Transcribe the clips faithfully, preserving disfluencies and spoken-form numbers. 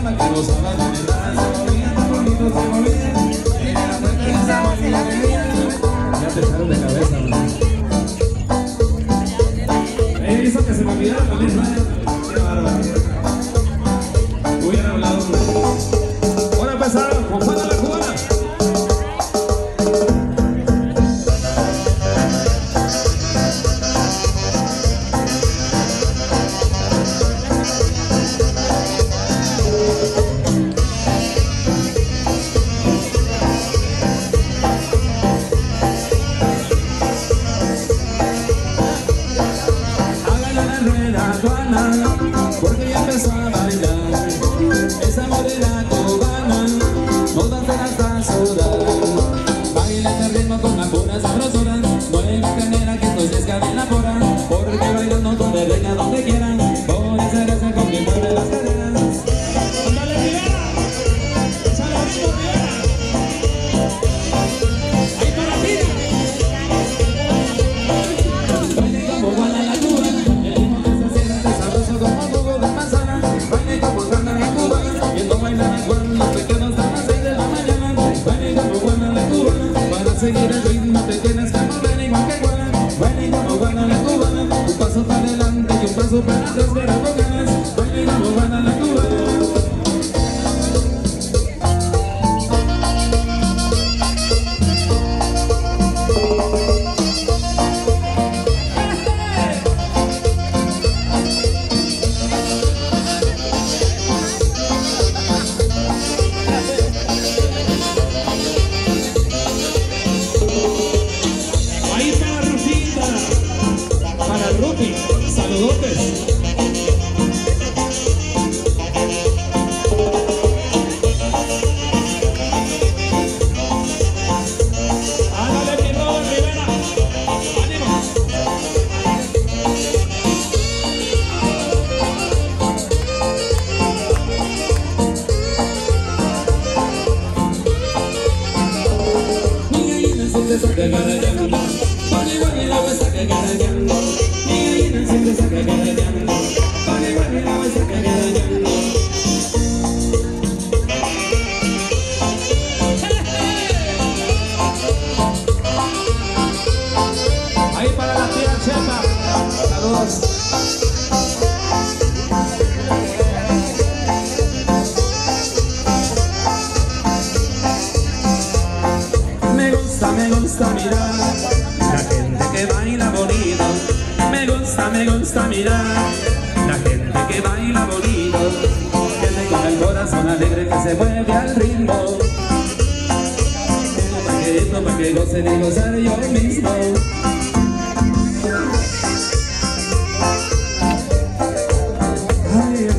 la que gozaba de verdad. Se movía tan bonito, se movía. Era la muerte que se movía. Ya te echaron de cabeza, ¿no? Eh, hizo que se me olvidara también, ¿no? Qué bárbaro. Hubiera hablado. Ahora empezaron con Juana la Cubana. Porque ya empezó a bailar esa morena cubana, no va a hacer hasta sudar. Baila este ritmo con la pura sabrosura, mueve canela que esto se escabe en la pora, porque bailando donde reina donde quieran, por esa gracia con que mueve las caderas. ¡Ándale, Rivera! ¡Échale ritmo, Rivera! ¡Ahí para ti! Baile como Juana la Cubana, el ritmo que se siente sabroso como jugo de manzana. Baile como Juana la Cubana, viendo bailar a Juan los pequeños hasta las seis de la mañana. Baile como Juana la Cubana, para seguir el ritmo te tienes que mover igual que Juana. Baile como Juana la Cubana, un paso para adelante y un paso para atrás, pero con ganas. Baile como Juana la Cubana. Saludotes. Ándale, mi Robert Rivera. ¡Ánimo! Mi gallina siempre saca garayando, vale, vale, la voy a sacar garayando. Siempre saca garayando, vale, vale, la voy a sacar garayando. Ahí para la tía Chepa, saludos. Me gusta, me gusta mirar la gente que baila bonito. Me gusta, me gusta mirar la gente que baila bonito, gente con el corazón alegre que se mueve al ritmo. Esto pa' que, esto pa' que goce de gozar yo mismo. Ay.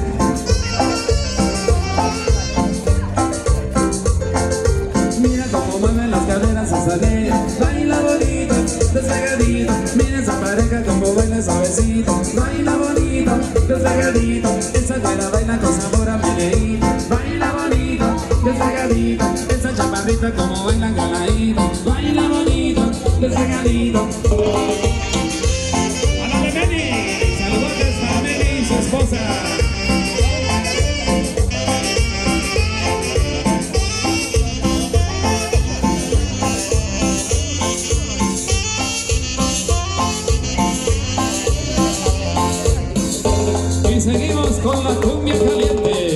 Mira cómo mueven las caderas esa negra, baila bonito, despegadito. Mira esa pareja como baila suavecito, baila bonito, despegadito. Esa güera baila con sabor a meneíto, baila bonito, despegadito. Esa chaparrita como baila caladito, baila bonito, despegadito. ¡Ándale, Meni! ¡Saludos a Meni y su esposa! Seguimos con la cumbia caliente.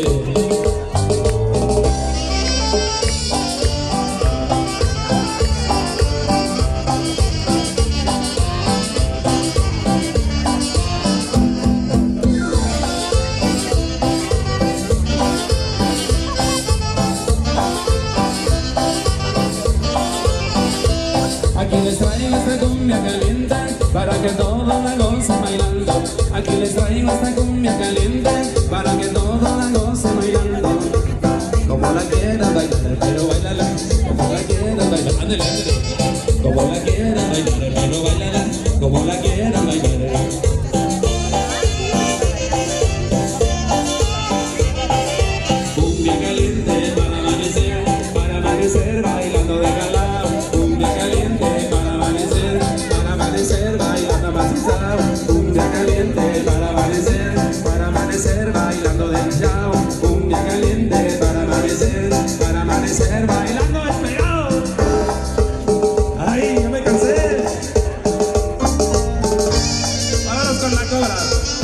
Aquí les traigo esta cumbia caliente para que todos la gocen bailando. Aquí les traigo esta cumbia caliente para que todos la gocen bailando. Como la quieran bailar, pero bailala. Como la quieran bailar, ándale, ándale. Como la quieran bailar, pero bailala. Como la quieran bailar. Cumbia caliente para amanecer, para amanecer bailando de galao. Cumbia caliente para amanecer, para amanecer bailando macizao. Cumbia caliente para amanecer, para amanecer bailando del chao. Cumbia caliente amanecer bailando despegado. Ay, ya me cansé. Vámonos con la cobra.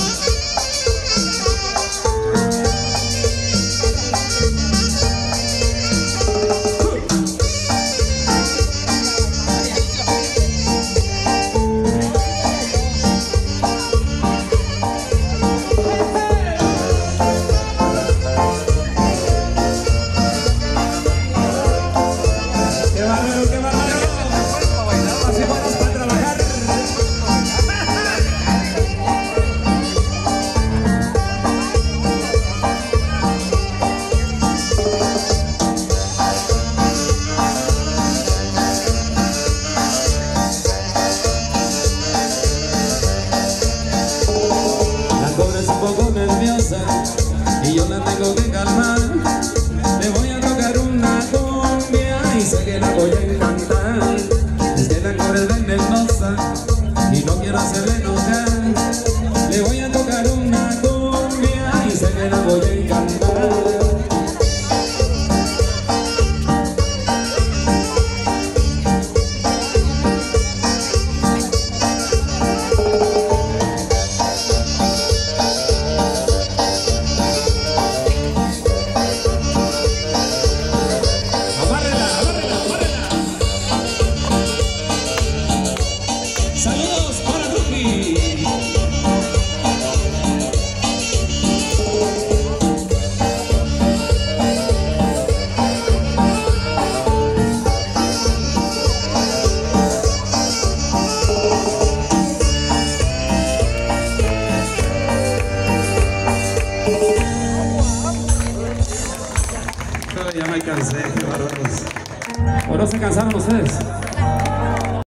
Y yo la tengo que calmar. Le voy a tocar una cumbia y sé que la voy a encantar. Es que la cobra es venenosa y no quiero hacerle enojar. Le voy a tocar una cumbia y sé que la voy a encantar. Saludos para Ruki. Ya me cansé, qué bárbaros. ¿O no se cansaron ustedes?